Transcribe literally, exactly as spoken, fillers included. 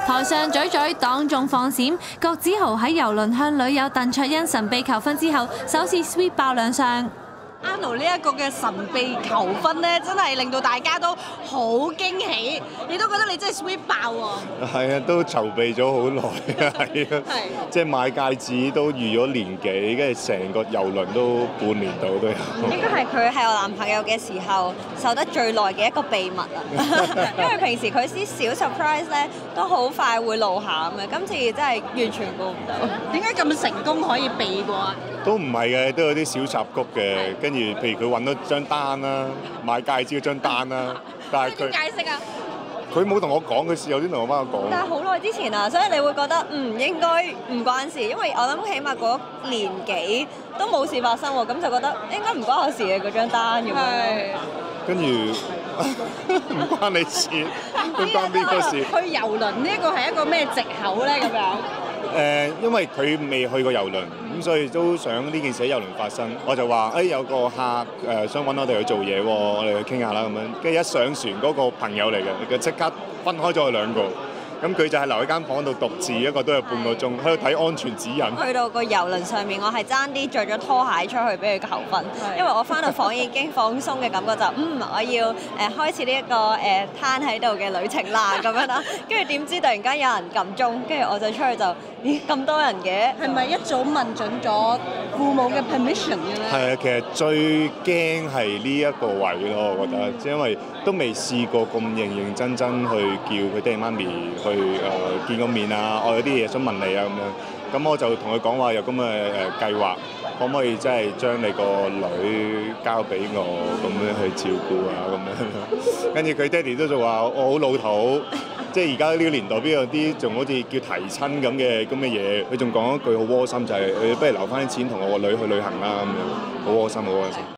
台上嘴嘴當眾放閃，郭子豪喺郵輪向女友鄧卓欣神秘求婚之後，首次 sweet 爆亮相。 Arnold 呢一個嘅神秘求婚咧，真係令到大家都好驚喜，亦都覺得你真係 sweet 爆喎。 係啊，都籌備咗好耐啊，係啊，即係買戒指都預咗年幾，跟住成個郵輪都半年到都有。 應該係佢係我男朋友嘅時候守得最耐嘅一個秘密啊！因為平時佢啲小 surprise 咧都好快會露餡嘅，今次真係完全估唔到。點解咁成功可以避過啊？ 都唔係嘅，都有啲小插曲嘅。跟住譬如佢揾到張單啦，買戒指嗰張單啦，但係佢點解釋啊？ 佢冇同我講，佢事後先同我媽講。 但係好耐之前啊，所以你會覺得嗯應該唔關事，因為我諗起碼嗰年幾都冇事發生喎，咁就覺得應該唔關我事嘅嗰張單咁樣。 跟住唔關你事，都關邊個事？ 去郵輪呢一個係一個咩藉口咧？咁樣？ 誒，因為佢未去過郵輪，咁所以都想呢件事喺郵輪發生。我就話：誒有個客誒想揾我哋去做嘢喎，我哋去傾下啦咁樣。跟住一上船嗰個朋友嚟嘅，佢即刻分開咗我兩個。咁佢就係留喺間房度獨自一個都有半個鐘，喺度睇安全指引。去到個郵輪上面，我係爭啲着咗拖鞋出去俾佢求婚，因為我翻到房已經放鬆嘅感覺就嗯我要誒、呃、開始呢、這、一個誒攤喺度嘅旅程啦咁樣啦。跟住點知突然間有人撳鐘，跟住我就出去就咦咁多人嘅，係咪一早問準咗父母嘅 permission 嘅咧？係啊，其實最驚係呢一個位咯，我覺得，即係因為都未試過咁認認真真去叫佢爹哋媽咪去誒、呃、見個面啊，我有啲嘢想問你啊咁樣，咁我就同佢講話有咁嘅誒計劃，可唔可以即係將你個女交俾我咁樣去照顧啊咁樣，跟住佢爹哋都就話我好老土，即係而家呢個年代邊有啲仲好似叫提親咁嘅咁嘅嘢，佢仲講一句好窩心就係、是、誒不如留翻啲錢同我個女去旅行啦咁樣，好窩心好窩心。